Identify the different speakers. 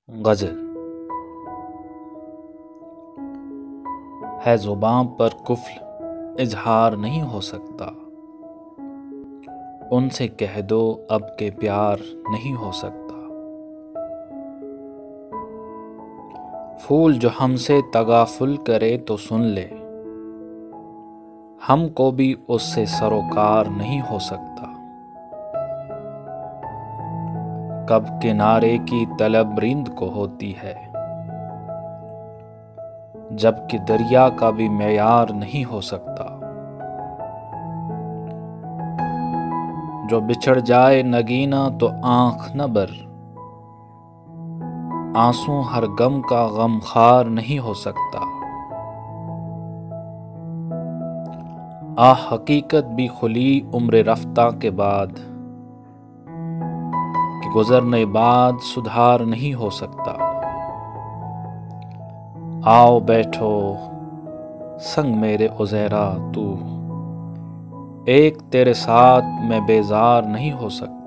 Speaker 1: गज़ल है ज़ुबां पर कुफ्ल इजहार नहीं हो सकता। उनसे कह दो अब के प्यार नहीं हो सकता। फूल जो हमसे तगाफुल करे तो सुन ले, हमको भी उससे सरोकार नहीं हो सकता। कब किनारे की तलब रिंद को होती है, जबकि दरिया का भी मेयार नहीं हो सकता। जो बिछड़ जाए नगीना तो आंख न बर, आंसू हर गम का गमखार नहीं हो सकता। हकीकत भी खुली उम्र रफ्ता के बाद, कि गुजरने बाद सुधार नहीं हो सकता। आओ बैठो संग मेरे उज़ैरा तू, एक तेरे साथ मैं बेजार नहीं हो सकता।